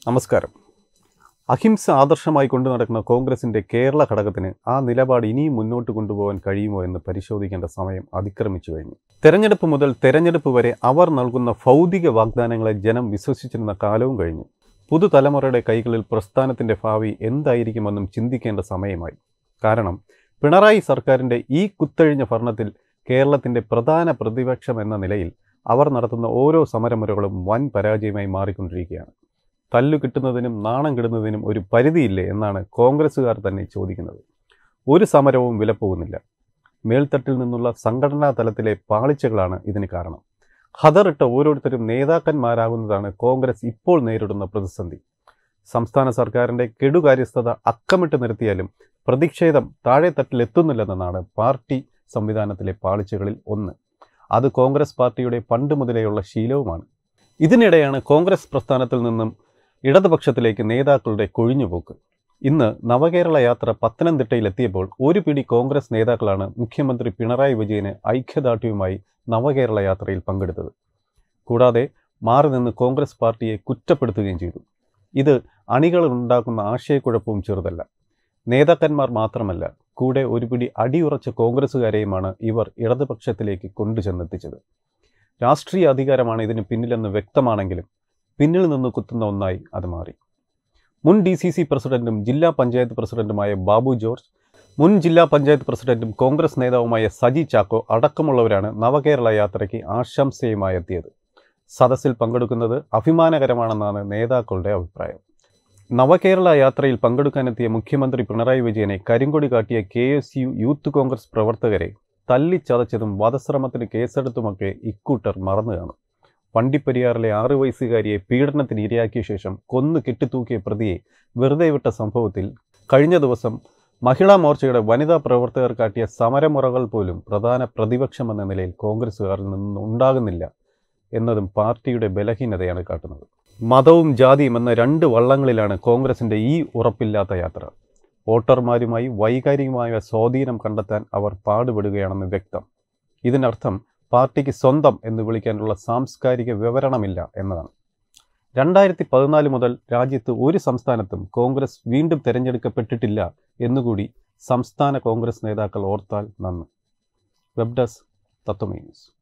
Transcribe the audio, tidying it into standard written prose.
നമസ്കാരം. അഹിംസ ആദർശമായി കൊണ്ടു നടക്കുന്ന കോൺഗ്രസിൻ്റെ കേരള ഘടകത്തിന് ആ നിലപാട് ഇനിയും മുന്നോട്ട് കൊണ്ടുപോകാൻ കഴിയുമോ എന്ന് പരിശോധിക്കേണ്ട സമയം അതിക്രമിച്ചു കഴിഞ്ഞു. തെരഞ്ഞെടുപ്പ് മുതൽ തെരഞ്ഞെടുപ്പ് വരെ അവർ നൽകുന്ന ഭൗതിക വാഗ്ദാനങ്ങളെ ജനം വിശ്വസിച്ചിരുന്ന കാലവും കഴിഞ്ഞു. പുതുതലമുറയുടെ കൈകളിൽ പ്രസ്ഥാനത്തിൻ്റെ ഭാവി എന്തായിരിക്കുമെന്നും ചിന്തിക്കേണ്ട സമയമായി. കാരണം പിണറായി സർക്കാരിൻ്റെ ഈ കുത്തഴിഞ്ഞ ഭരണത്തിൽ കേരളത്തിൻ്റെ പ്രധാന പ്രതിപക്ഷം എന്ന നിലയിൽ അവർ നടത്തുന്ന ഓരോ സമരമുറകളും വൻ പരാജയമായി മാറിക്കൊണ്ടിരിക്കുകയാണ്. തല്ലു കിട്ടുന്നതിനും നാണം കിടുന്നതിനും ഒരു പരിധിയില്ലേ എന്നാണ് കോൺഗ്രസ്സുകാർ തന്നെ ചോദിക്കുന്നത്. ഒരു സമരവും വിലപ്പോകുന്നില്ല. മേൽത്തട്ടിൽ നിന്നുള്ള സംഘടനാ തലത്തിലെ പാളിച്ചകളാണ് ഇതിന് കാരണം. ഹതറിട്ട ഓരോരുത്തരും നേതാക്കന്മാരാകുന്നതാണ് കോൺഗ്രസ് ഇപ്പോൾ നേരിടുന്ന പ്രതിസന്ധി. സംസ്ഥാന സർക്കാരിൻ്റെ കെടുകാര്യസ്ഥത അക്കമിട്ട് നിർത്തിയാലും പ്രതിഷേധം താഴെത്തട്ടിലെത്തുന്നില്ലെന്നാണ് പാർട്ടി സംവിധാനത്തിലെ പാളിച്ചകളിൽ ഒന്ന്. അത് കോൺഗ്രസ് പാർട്ടിയുടെ പണ്ട് മുതലേയുള്ള ശീലവുമാണ്. ഇതിനിടെയാണ് കോൺഗ്രസ് പ്രസ്ഥാനത്തിൽ നിന്നും ഇടതുപക്ഷത്തിലേക്ക് നേതാക്കളുടെ കൊഴിഞ്ഞുപോക്ക്. ഇന്ന് നവകേരള യാത്ര പത്തനംതിട്ടയിലെത്തിയപ്പോൾ ഒരു പിടി കോൺഗ്രസ് നേതാക്കളാണ് മുഖ്യമന്ത്രി പിണറായി വിജയന് ഐക്യദാർഢ്യവുമായി നവകേരള യാത്രയിൽ പങ്കെടുത്തത്. കൂടാതെ മാറി നിന്ന് കോൺഗ്രസ് പാർട്ടിയെ കുറ്റപ്പെടുത്തുകയും ചെയ്തു. ഇത് അണികളുണ്ടാക്കുന്ന ആശയക്കുഴപ്പവും ചെറുതല്ല. നേതാക്കന്മാർ മാത്രമല്ല, കൂടെ ഒരു പിടി അടിയുറച്ച കോൺഗ്രസ്സുകാരെയുമാണ് ഇവർ ഇടതുപക്ഷത്തിലേക്ക് കൊണ്ടുചെന്നെത്തിച്ചത്. രാഷ്ട്രീയ അധികാരമാണ് ഇതിന് പിന്നിലെന്ന് വ്യക്തമാണെങ്കിലും പിന്നിൽ നിന്ന് കുത്തുന്ന ഒന്നായി അത് മാറി. മുൻ DCC പ്രസിഡന്റും ജില്ലാ പഞ്ചായത്ത് പ്രസിഡന്റുമായ ബാബു ജോർജ്, മുൻ ജില്ലാ പഞ്ചായത്ത് പ്രസിഡന്റും കോൺഗ്രസ് നേതാവുമായ സജി ചാക്കോ അടക്കമുള്ളവരാണ് നവകേരള യാത്രയ്ക്ക് ആശംസയുമായി എത്തിയത്. സദസ്സിൽ പങ്കെടുക്കുന്നത് അഭിമാനകരമാണെന്നാണ് നേതാക്കളുടെ അഭിപ്രായം. നവകേരള യാത്രയിൽ പങ്കെടുക്കാനെത്തിയ മുഖ്യമന്ത്രി പിണറായി വിജയനെ കരിങ്കൊടി കാട്ടിയ KSU യൂത്ത് കോൺഗ്രസ് പ്രവർത്തകരെ തല്ലിച്ചതച്ചതും വധശ്രമത്തിന് കേസെടുത്തുമൊക്കെ ഇക്കൂട്ടർ മറന്നു കാണും. വണ്ടിപ്പെരിയാറിലെ 6 വയസ്സുകാരിയെ പീഡനത്തിന് ഇരയാക്കിയ ശേഷം കൊന്നു കെട്ടിത്തൂക്കിയ പ്രതിയെ വെറുതെ വിട്ട സംഭവത്തിൽ കഴിഞ്ഞ ദിവസം മഹിളാ മോർച്ചയുടെ വനിതാ പ്രവർത്തകർ കാട്ടിയ സമരമുറകൾ പോലും പ്രധാന പ്രതിപക്ഷമെന്ന നിലയിൽ കോൺഗ്രസ്സുകാരിൽ നിന്ന് ഉണ്ടാകുന്നില്ല എന്നതും പാർട്ടിയുടെ ബലഹീനതയാണ് കാട്ടുന്നത്. മതവും ജാതിയും എന്ന 2 വള്ളങ്ങളിലാണ് കോൺഗ്രസിൻ്റെ ഈ ഉറപ്പില്ലാത്ത യാത്ര. വോട്ടർമാരുമായി വൈകാരികമായ സ്വാധീനം കണ്ടെത്താൻ അവർ പാടുപെടുകയാണെന്ന് വ്യക്തം. ഇതിനർത്ഥം പാർട്ടിക്ക് സ്വന്തം എന്ന് വിളിക്കാനുള്ള സാംസ്കാരിക വിവരണമില്ല എന്നതാണ്. 2014 മുതൽ രാജ്യത്ത് ഒരു സംസ്ഥാനത്തും കോൺഗ്രസ് വീണ്ടും തിരഞ്ഞെടുക്കപ്പെട്ടിട്ടില്ല എന്നുകൂടി സംസ്ഥാന കോൺഗ്രസ് നേതാക്കൾ ഓർത്താൽ നന്ന്. Web desk Tatwamayi news.